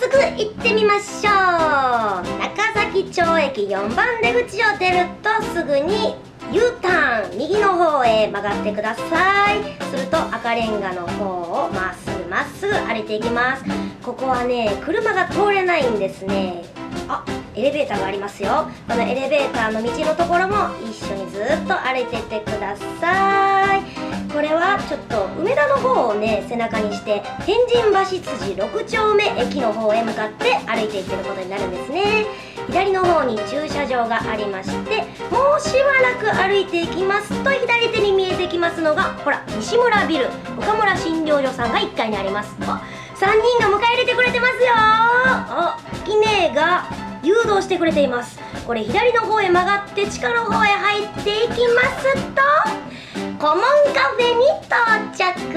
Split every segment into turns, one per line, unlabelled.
速行ってみましょう。中崎町駅4番出口を出るとすぐに U ターン右の方へ曲がってください。すると赤レンガの方をまっすぐ歩いていきます。ここはね、車が通れないんですね。あ、エレベーターがありますよ。このエレベーターの道のところも一緒にずっと歩いてってください。これはちょっと梅田の方をね背中にして天神橋筋6丁目駅の方へ向かって歩いていってることになるんですね。左の方に駐車場がありまして、もうしばらく歩いていきますと左手に見えてきますのが、ほら西村ビル岡村診療所さんが1階にあります。あ、3人が迎え入れてくれてますよ。あ、キネが誘導してくれています。これ左の方へ曲がって地下の方へ入っていきますとコモンカフェに到着。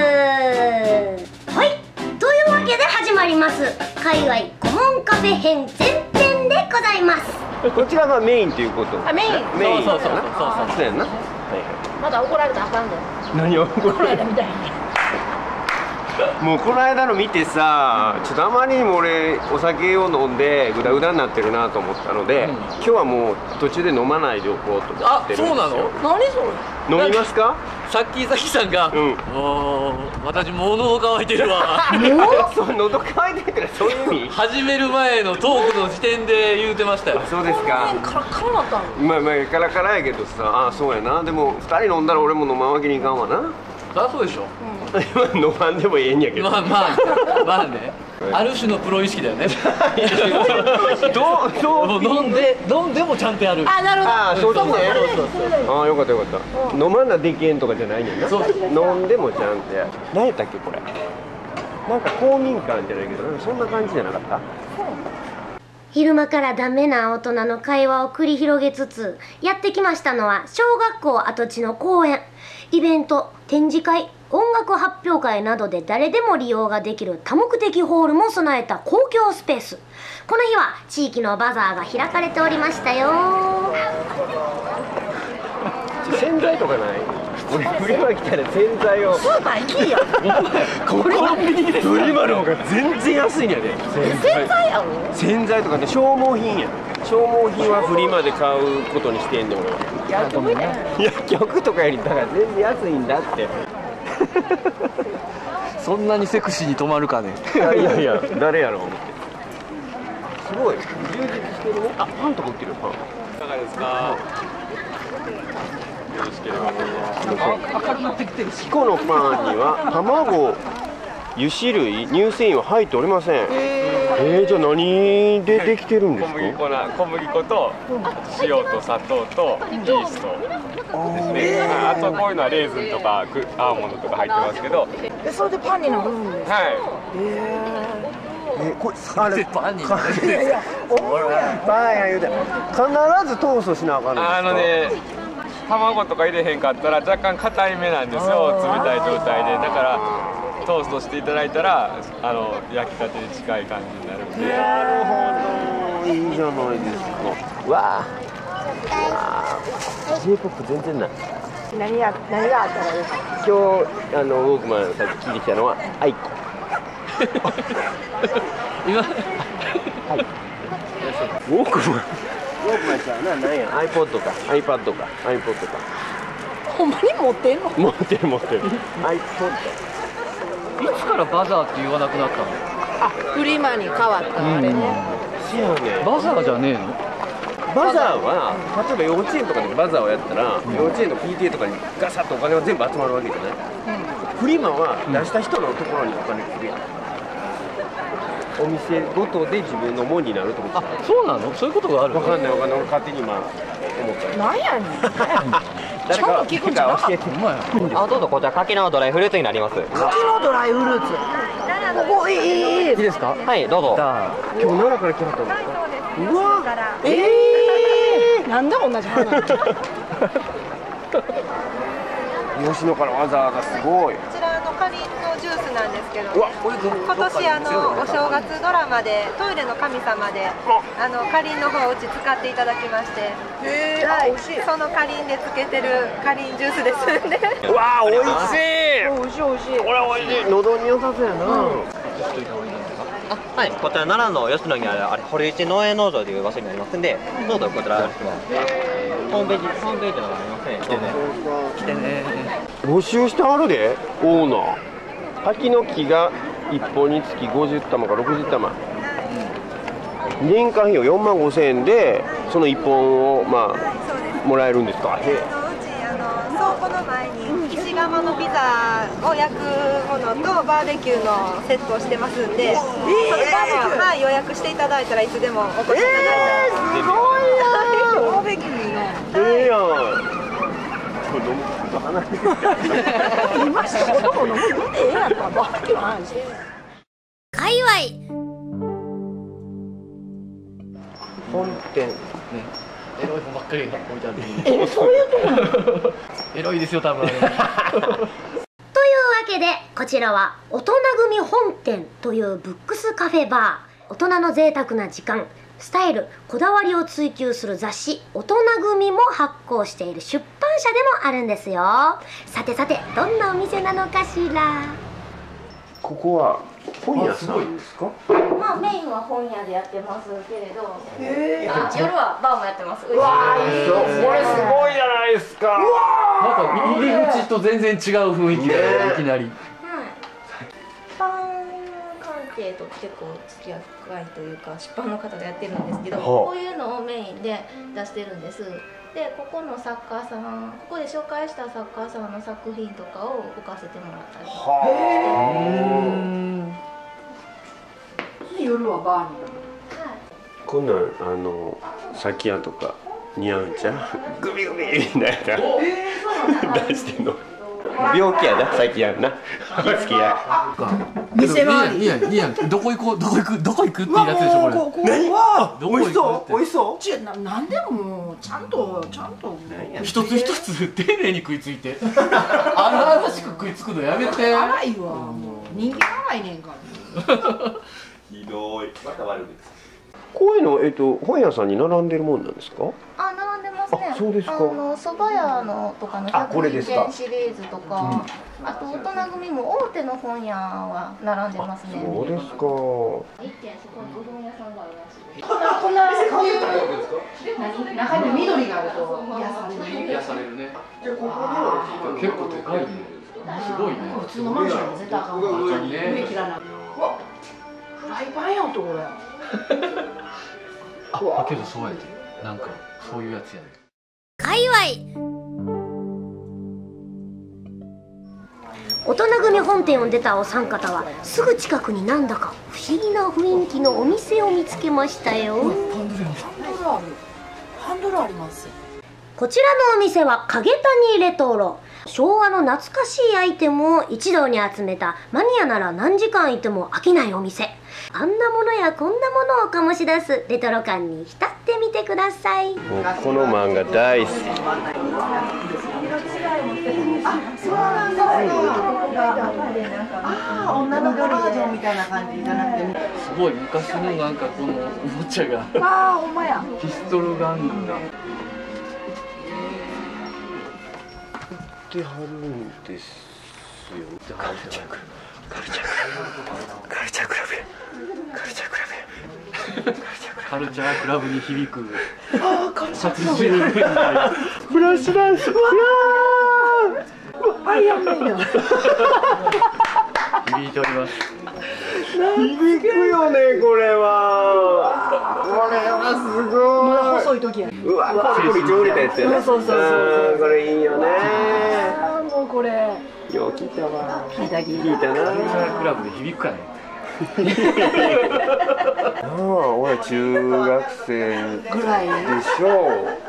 はい、というわけで始まります海外コモンカフェ編前編でございます。
こちらがメインということ。
あ、メイン。
そうやんな。
まだ怒られたらあかんの。
何を怒られたみたいに。もうこの間の見てさ、ちょっとあまりにも俺お酒を飲んでグダグダになってるなと思ったので、今日はもう途中で飲まないでおこうと思ってるんですよ。
あ、そうなの？
何それ？
飲みますか？
さっきさんが、私もう喉乾いてるわ。
そう、喉乾いてるからそういう意味？
始める前のトークの時点で言うてましたよ。
そうですか。
カラカラなったの？
まあカラカラやけどさ、あ、そうやな。でも2人飲んだら俺も飲まんわけにいかんわな。
そりゃそうでしょ。
飲まんでもええんやけど。
まあね。ある種のプロ意識だよね。飲んでもちゃんとやる。
あ、なるほど。
ああ、そうですね。ああ、よかったよかった。飲まなでけんとかじゃないねんな。飲んでもちゃんとやる。何やったっけこれ。なんか公民館じゃないけど、なんかそんな感じじゃなかった？
昼間からダメな大人の会話を繰り広げつつやってきましたのは小学校跡地の公園。イベント、展示会、音楽発表会などで誰でも利用ができる多目的ホールも備えた公共スペース。この日は地域のバザーが開かれておりましたよ。
洗剤とかない？俺フリマ来たら洗剤を。
スーパー行きや。
コンビニでフリマの方が全然安いんやで。
洗剤やろ？
洗剤とかね、消耗品や。消耗品はフリマで買うことにしてんねん俺は。
薬局ね。
薬局とかよりだから全然安いんだって。
そんなにセクシーに止まるかね。
いや誰やろう思って。すごい充実してるね。あ、パンとか売ってるよ。パンいかがですか？よろしければ。
明るくなってきてるし。
キコのパンには卵、油脂類、乳繊維は入っておりません。じゃあ何でできてるんですか？
小麦粉と塩と砂糖とイーストですね。あとこういうのはレーズンとかアーモンドとか入ってますけど。
それでパンになるんですか？
はい。
これあれ
パンに。
パンや言うて必ずトーストしなあかんのですか？
卵とか入れへんかったら若干硬いめなんですよ、冷たい状態で。だからトーストしていただいたら焼きたてに近い感じになるんで。
なるほど、いいじゃないですか。わあ、J-POP 全然ない。
何があったらいいか。
今日ウォークマンさっき聞いてきたのはアイコ。
今
ウォークマンさん何や iPod か iPad か iPod か。
ほんまに持ってんの？
持ってる iPod。
いつからバザーって言わなくなったの？
あ、フリマに変わったあれね。
そうやね。
バザーじゃねえの？
バザーは例えば幼稚園とかでバザーをやったら、幼稚園の PTA とかにガサッとお金が全部集まるわけじゃない。フリマは出した人のところにお金来るやん。お店ごとで自分のもんになるってこと。
あ、そうなの？そういうことがあるの？
わかんない俺勝手に今思った。
なんやねん。
誰か教えて。
あ、どうぞ、こちら柿のドライフルーツになります。
柿のドライフルーツ。ここいい
ですか？
はい、どうぞ。
今日奈良から来はったんですか？うわ、
なんで同じ花なの？
吉野からわざわざすごい。
こちらかりんのジュースなんですけど、
うわ、
今年お正月ドラマで「トイレの神様で」かりんの方をうち使っていただきまして、はい、そのかりんでつけてるかりんジュースですんで。
うわ、美味しい。
美味しい美味しい。
これ美味しい。喉に良さそうやな。
はい、こちら奈良の吉野にある堀内農園農場という場所になりますんで、どうぞこちらホームページのがありますね。来てね。来てね。
募集してあるで、オーナー。柿の木が1本につき50玉か60玉。年間費用45,000円で、その1本をまあもらえるんですか。
うち倉庫の前に石窯のピザを焼くものとバーベキューのセットをしてますんで、それからはい予約していただいたらいつでもお越しいただいたら。
すごいな。
バーベキューいいな。
ええやん。
今仕事も飲むのでええやんか、バーベキューの話して。
界隈
本店。
エロい本ばっかり置いてある。
そういうとこ
エロいですよ多分。
というわけでこちらは大人組本店というブックスカフェバー。大人の贅沢な時間、スタイル、こだわりを追求する雑誌大人組も発行している出版社でもあるんですよ。さてさて、どんなお店なのかしら。
ここは本屋さんですか？
まあメインは本屋でやってますけれど、夜はバーもやってます。
うわー、これすごいじゃないですか。
なんか入り口と全然違う雰囲気がいきなり。
出版関係と結構付き合い深いというか、出版の方がやってるんですけど、こういうのをメインで出してるんです。で、ここの作家さん、ここで紹介した作家さんの作品とかを置かせてもらったりして。
夜はバーに。
こんなん先屋とか似合うんちゃう？グビグビみたいな出してんの。病気やな、先やんな。気付きや。
店回り。
いいやん。どこ行くっていうやつでしょこれ。
ここは
どこ行くって。
美味しそう。
なんでももうちゃんと
一つ一つ丁寧に食いついて。あんなしく食いつくのやめて。
荒いわ。もう人間荒いねんから。
ひどい。また悪いです。こういうの本屋さんに並んでるもんなんですか？
あ、並んでますね。
あ、そうですか。
蕎麦屋のとかの101点シリーズとか、あと大人組も大手の本屋は並んでますね。
そうですか。
一軒そこにうどん屋さんがあるらしい。
こんなこういう中に緑があると癒される。
癒されるね。結構でかいね。すごいね。
普通のマンションも絶対あかんわ。上切らない。フライパンやんとこれ。
あ、けどそうやで。なんかそういうやつやね。
界隈大人組本店を出たお三方はすぐ近くになんだか不思議な雰囲気のお店を見つけましたよ。
ハンドルあります。
こちらのお店は影谷レトロ。昭和の懐かしいアイテムを一堂に集めたマニアなら何時間いても飽きないお店。あんなものやこんなものを醸し出すレトロ感に浸ってみてください。
もうこの漫画大好き。
そうなんですよ。女の子バージョンみたいな感じじゃなくて。
すごい昔のなんかこのおもちゃが。
ああ、ほんまや。
ピストルガンが。
ってはるんですよ。カルチャークラブに響く80年代フラッシュダンス。
アイアンメイド。
響いております。
響くよね、これは。これはすごい。
まだ細い時や。
うわ、これ一応売れたやつやね。
そう。
これいいよね。
もうこれ。
よう聞いたわ。
聞いた
な。
クラブで響くかね。
ああ、俺中学生
ぐらい
でしょう。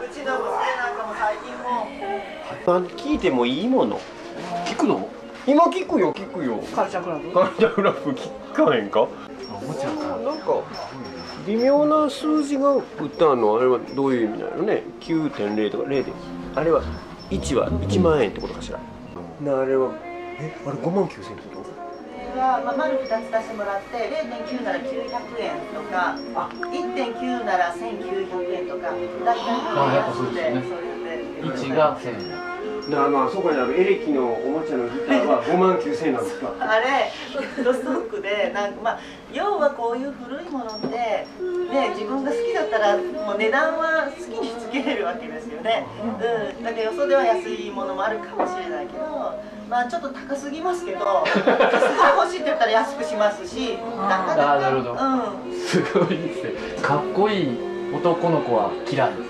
聞いてもいいもの。
聞くの？
今聞くよ。
カルチャークラブ。
カルチャークラブ聞かへんか？
おもちゃか。
なんか微妙な数字が打ったのあれはどういう意味なのね。9.0 とか0で、あれは1は1万円ってことかしら。あれはあれ5万9,000円ってこと？
は丸2つ出してもらって 0.9 なら900円とか 1.9 なら1900円とか大体
やっぱそうですよね。1が1000円。
まあそこにあるエレキのおもちゃのギターは5万9000円なんですか。
あれロストックでなんかまあ要はこういう古いものってね自分が好きだったらもう値段は好きにつけれるわけですよね。だけどよそでは安いものもあるかもしれないけど、まあちょっと高すぎますけど、高すぎ欲しいって言ったら安くしますし、なかなか。
なるほど。すごいですね。かっこいい男の子は嫌い。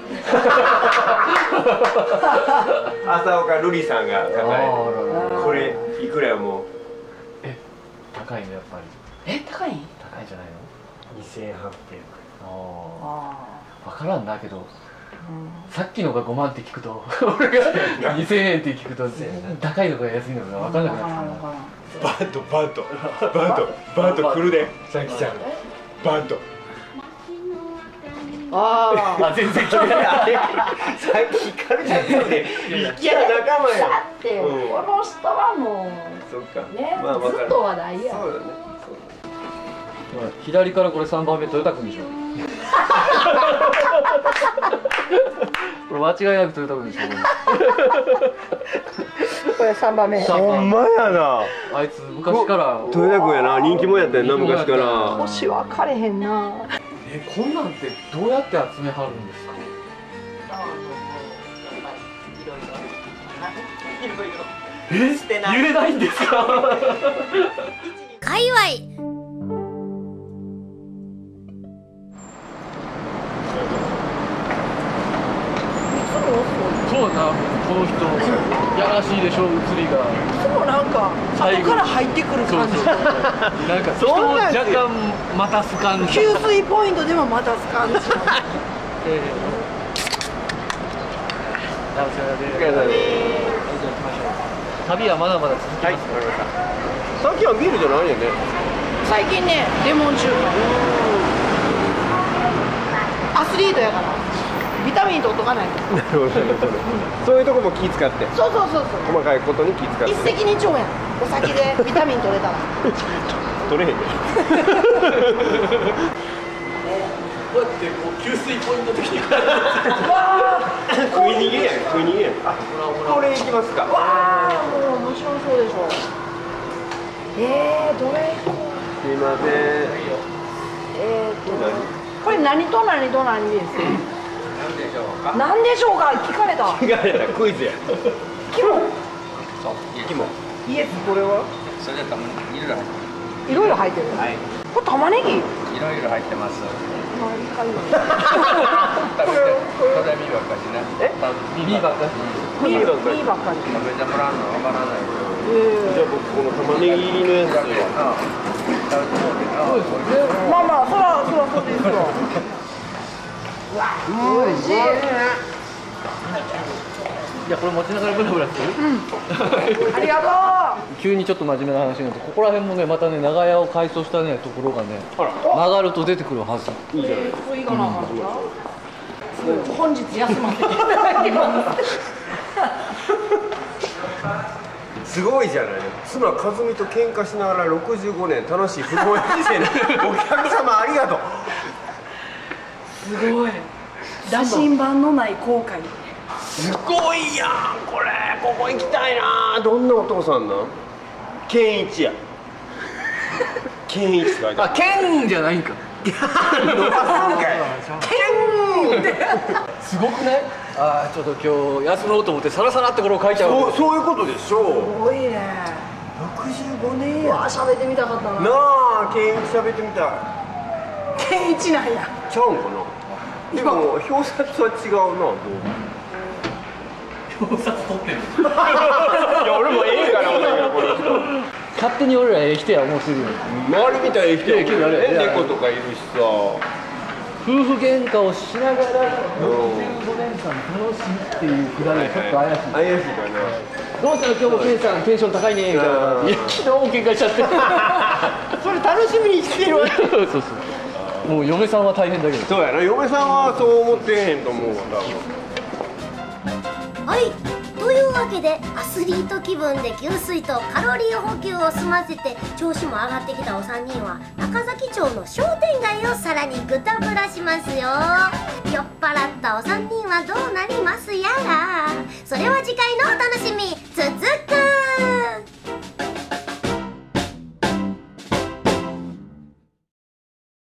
朝岡瑠璃さんが高い。これいくらやもう。
高いねやっぱり。
高い？
高いんじゃないの
？2800。
分からんだけど、さっきのが5万って聞くと俺が2000円って聞くと高いのか安いのか分からなくなっ
バント来るでさきちゃん。バント。
全然聞いてない。
さっきひかるちゃんでいや仲間や。
だってこの人はも
そっか。
うねずっと話題や。
そうだね。
左からこれ3番目豊田君でしょ。これ間違いなく豊田君でしょ。
これ3番目。
ほんまやな。
あいつ昔から
豊田君やな、人気者やったよな昔から。
年分かれへんな。
こんなんってどうやって集めはるんですか。言えないんですか。
界隈
そうだな、この人やらしいでしょ、映りが。
いつもなんか後から入ってくる感じ。
なんか人を若干待たす感じ。
給水ポイントでも待たす感じ。
旅はまだまだ続きます。
さっきはビールじゃないよね。
最近ねレモン中華。アスリートやからビタミン取っとかないと。
なるほど。そういうとこも気使って。
そう細
かいことに気使って。
一石二鳥やん。お酒でビタミン取れたら。
取れへんね。
こうやってこう給水ポイント的に
食い逃げやん。これいきますか。
わあもうもちろんそうでしょう。どれ。
すいません。
これ何と何と何ですか。何でしょうか聞かれた。
クイズや。
肝。
イエス。これは？
それで玉ねぎいろいろ入ってます。
いろいろ入ってる。
はい。
これ玉ねぎ。
いろいろ入ってます。
これ
それ見ばっかしね。
耳ばっかり。
耳ばっかり。
食べてもらうのわからない。
じゃあ僕この玉ねぎ入りのやつ。
まあまあそらそうですよ。おいしい。
いやこれ持ちながらブラブラする。
ありがと
急にちょっと真面目な話になると、ここら辺もねまたね長屋を改装したねところがね曲がると出てくるはず。
いいじゃないですか。
いいかな。本日休ませていただきます。
すごいじゃない。妻和美と喧嘩しながら65年楽しい不動人生のお客様ありがとう。
すごい。打診版のない後悔。
すごいやんこれ。ここ行きたいな。どんなお父さんなん？健一や。健一って書いてある。
剣じゃないんか。
伸ばすんかい。
すごくね。ちょっと今日休もうと思ってサラサラってこれを書いちゃう。
そういうことでしょう。
すごいね。65年や。喋ってみたかったな。
なあ、健一喋ってみたい。
健一なんや。
ちゃうんかな。でも表札は違うな。
表札取ってる。
いや俺もええかな思ったけどこの人。
勝手に俺らええ人や思ってるよ。
周りみたいな人やけどね。猫とかいるしさ。
夫婦喧嘩をしながら65年間楽しいっていうくだりがちょっと怪しい。
怪しいかな。
どうしたの今日もケンさんテンション高いねみたいな。いや昨日も喧嘩しちゃって。
それ楽しみにしてるわけ。
そうそう。もう嫁さんは大変だけど。
そうやな。嫁さんはそう思ってへんと思うわ多分。
はい、というわけでアスリート気分で給水とカロリー補給を済ませて調子も上がってきたお三人は中崎町の商店街をさらにぐたぶらしますよ。酔っ払ったお三人はどうなりますやら。それは次回のお楽楽しみ。